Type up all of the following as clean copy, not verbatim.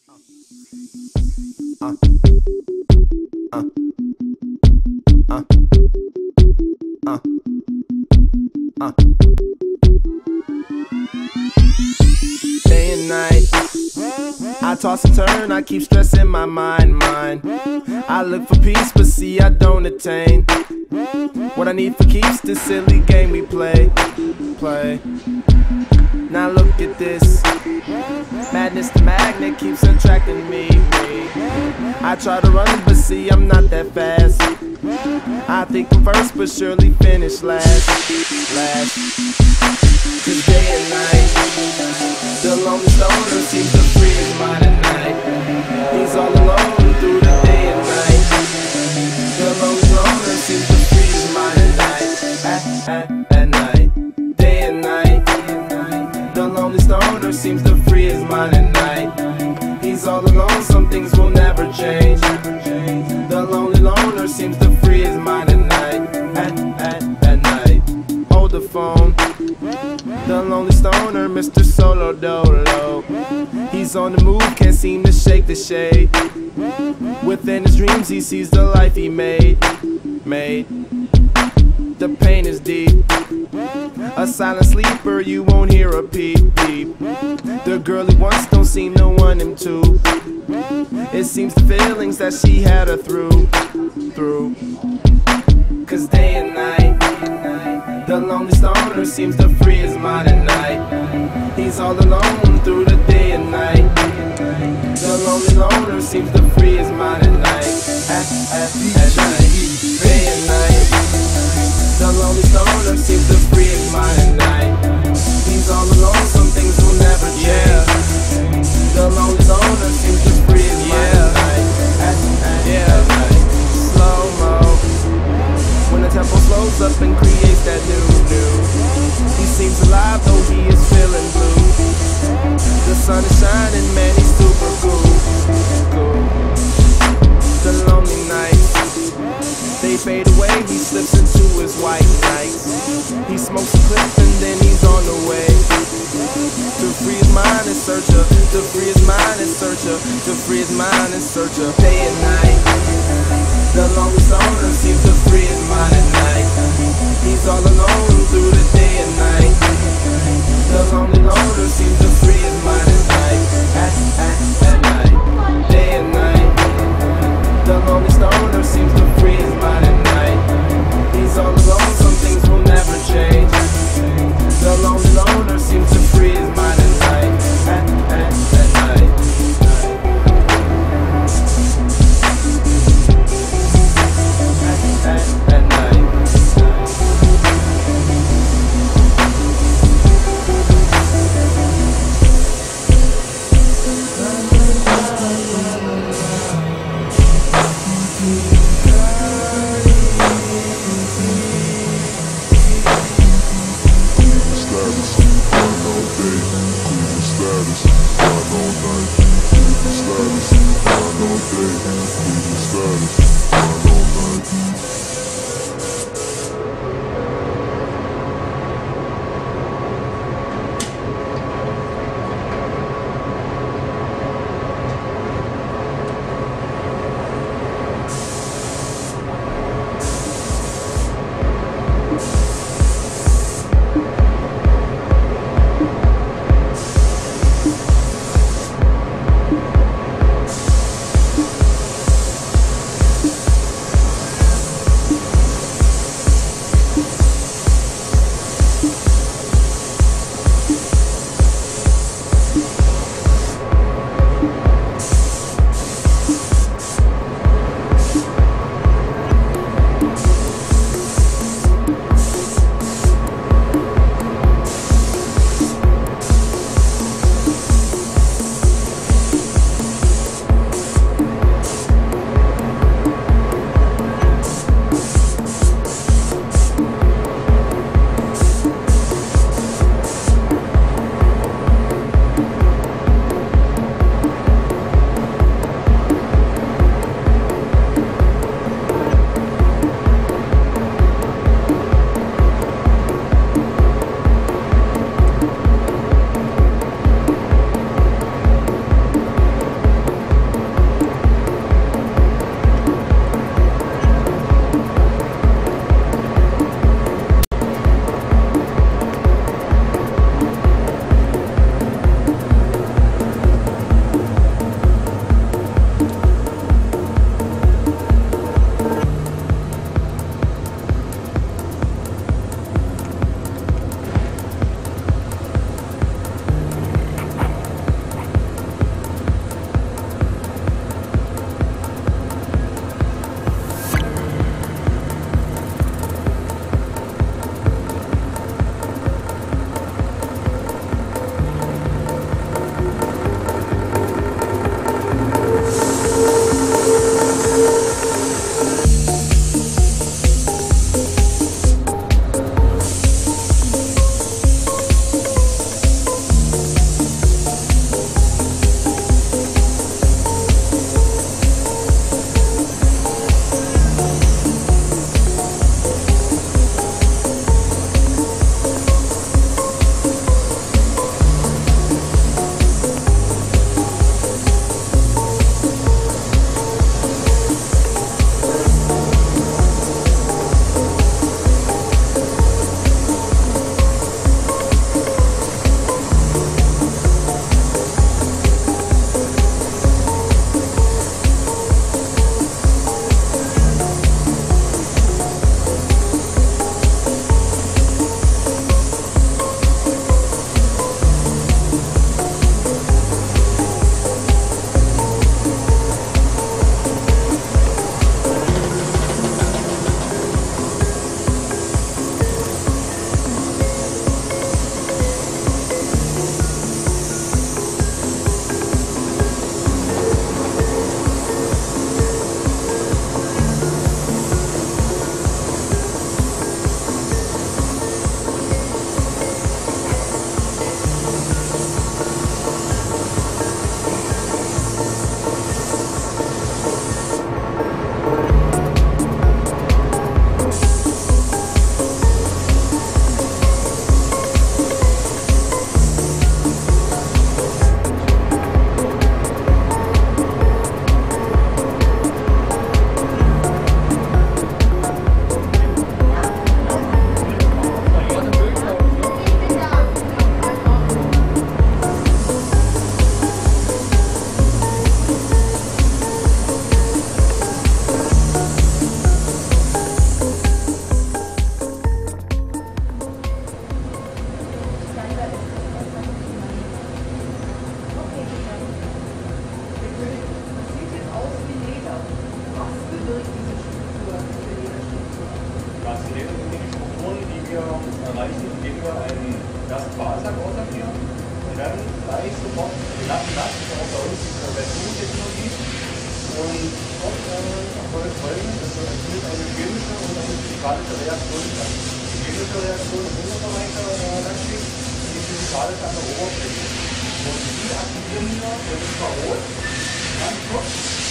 Day and night, I toss and turn, I keep stressing my mind. I look for peace, but see I don't attain what I need for keeps this silly game we play. Now look at this madness, the magnet keeps attracting me. I try to run, but see I'm not that fast. I think I'm first, but surely finish last. Cause day and night, the lonely stoner seems to free his mind at night. He's all alone through the day and night. The lonely loner seems to free his mind at night. At night, day and night, the lonely stoner seems to free his mind at night. He's all alone, some things will never change. The lonely loner seems to free his mind at night. At night, hold the phone. The lonely stoner, Mr. Solo Dolo. He's on the move, can't seem to shake the shade. Within his dreams he sees the life he made. The pain is deep. A silent sleeper, you won't hear a peep. The girl he wants don't seem to want him to. It seems the feelings that she had her through. Cause day and night, the lonely stoner seems to free his mind at night. He's all alone through the day and night. The lonely loner seems to free his mind at night. At night, day and night, the lonely stoner seems to free his mind at night. He's all alone, some things will never change. The lonely loner seems to free his mind at night. At night, slow-mo, when the tempo slows up and creates that new. He seems alive though he is feeling blue. The sun is shining, man, he's super cool. The lonely nights, they fade away, he slips into his white nights. He smokes a clip and then he's on the way. To free his mind and searcher, to free his mind and searcher, to free his mind and searcher. Day and night, the lonely stoner seems to free his mind at night. He's all alone through the day and night. The lonely loner seems to free his mind at night. At night, day and night, the lonely stoner seems to free his mind at night. He's all alone, some things will never change. The lonely loner seems to free his mind at night. At night. At night. ist auch bei uns die KSwet2technologie. Und dort erfolgt Folgendes: Es findet eine chemische und eine physikalische Reaktion statt. Die chemische Reaktion im Unterbereich der Lackschicht, die physikalische an der Oberfläche. Und die aktivieren wir, das ist zwar rot, ganz kurz.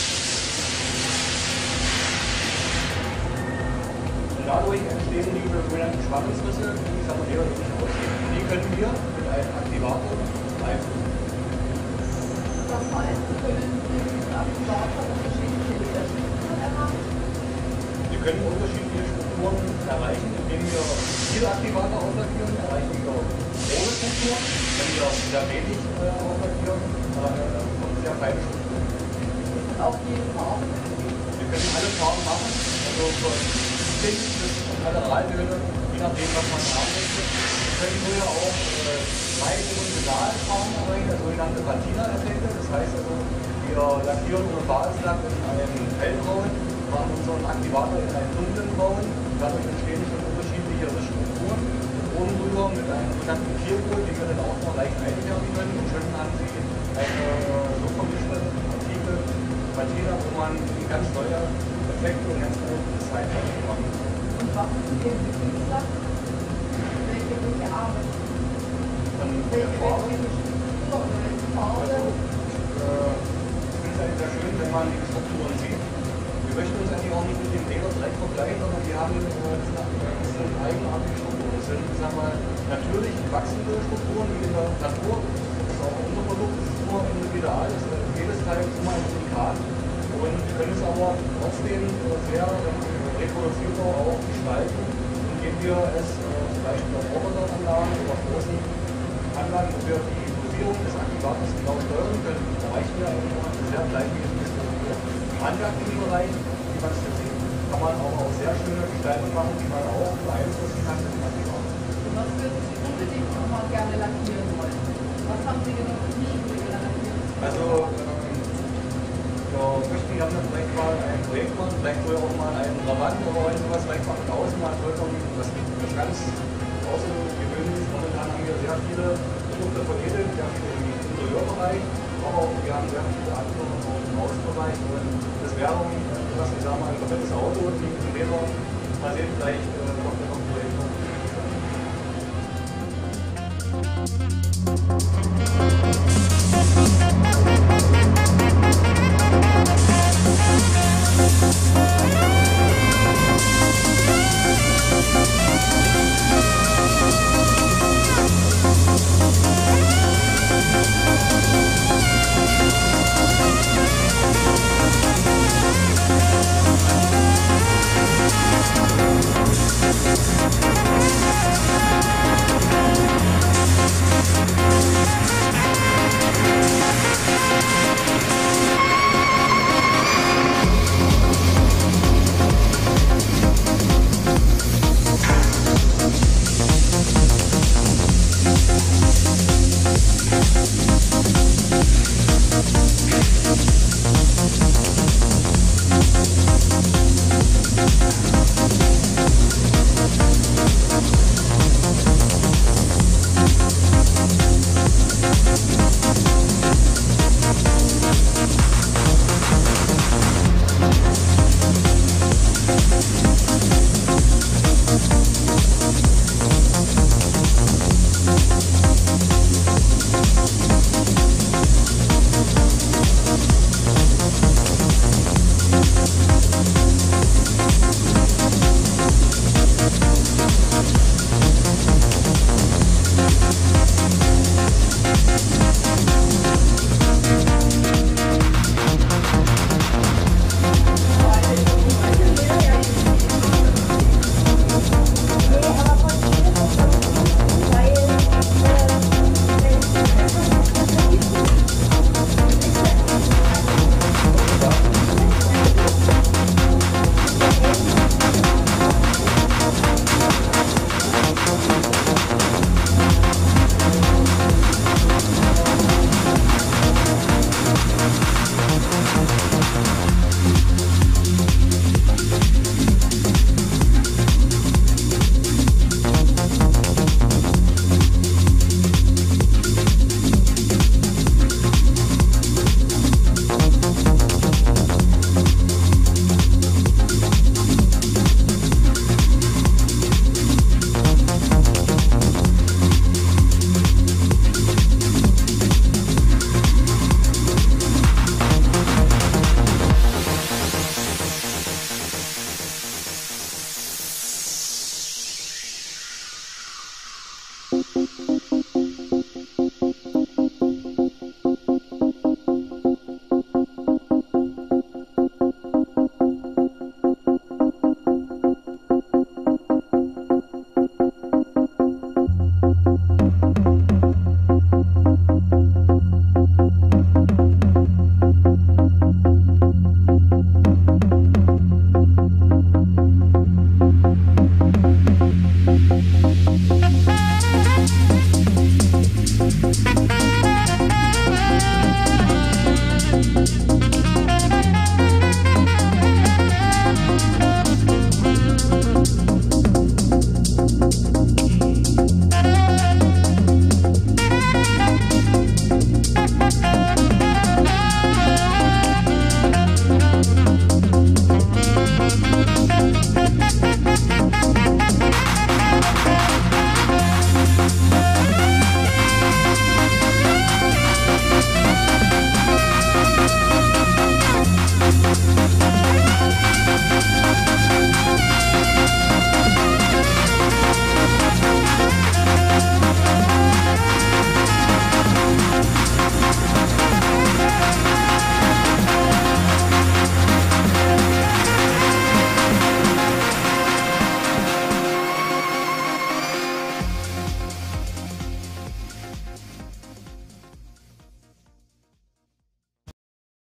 Und dadurch entstehen die sogenannten Spannungsrisse, die sekundär nicht aussehen. Die können wir mit einem Aktivator beeinflussen. Das heißt, wir können mit Aktivator unterschiedliche Strukturen erreichen. Wir können unterschiedliche Strukturen erreichen, indem wir viele Aktivator ausführen, erreichen wir große Strukturen. Wenn wir sehr wenig ausführen, kommt sehr feine Strukturen. Und auch jede Farbe. Wir können alle Farben machen, also von Pink bis Mineralöle, je nachdem, was man haben möchte. Wir können nur auch dreidimensionale Farben erreichen, der sogenannte Patina-Effekte. Das heißt also, wir lackieren unseren Basislack in einen hellbraun, machen unseren Aktivator in einen dunklen Braun. Dadurch entstehen schon unterschiedliche Strukturen. Und oben drüber mit einem sogenannten Kierbrot, den wir dann auch noch leicht einfärben können. Und schon haben Sie eine so vermischte antike Patina, wo man ganz neue Effekte und ganz neue Design machen kann. Und was ist mit dem Betriebslack? Welche Arbeit? Welche Struktur oder welche Farbe? Also, ich finde es eigentlich sehr schön, wenn man die Strukturen sieht. Wir möchten uns eigentlich auch nicht mit dem Leder direkt vergleichen, sondern wir haben das sind eigenartige Strukturen. Das sind, ich sag mal, natürlich wachsende Strukturen, wie in der Natur. Das ist auch unser Produkt, das ist immer individual, das ist jedes Teil ist immer ein Unikat. Und wir können es aber trotzdem sehr reproduzierbar auch gestalten, indem wir es zum Beispiel auf Roboteranlagen oder auf großen Anlagen, wo wir die Dosierung des Aktivators genau steuern können, erreichen wir eigentlich auch eine sehr gleichmäßige Struktur. Im handwerklichen Bereich, wie man es jetzt sieht, kann man auch sehr schöne Gestaltung machen, die man auch beeinflussen kann mit dem Aktivator. Und was würden Sie unbedingt nochmal gerne lackieren wollen? Was haben Sie genau nicht unbedingt lackieren? Also, wir möchten gerne vielleicht mal ein Projekt machen, vielleicht vorher auch mal einen Rabatt oder sowas, vielleicht mal mit außen mal vollkommen was ganz außergewöhnliches. Momentan haben wir sehr viele Produkte veredelt, sehr viele im Interieurbereich, aber auch wir haben sehr viele andere auch im Außenbereich. Und das wäre, was ich sage mal, ein komplettes Auto, die Leder, mal sehen, vielleicht kommt noch ein Projekt.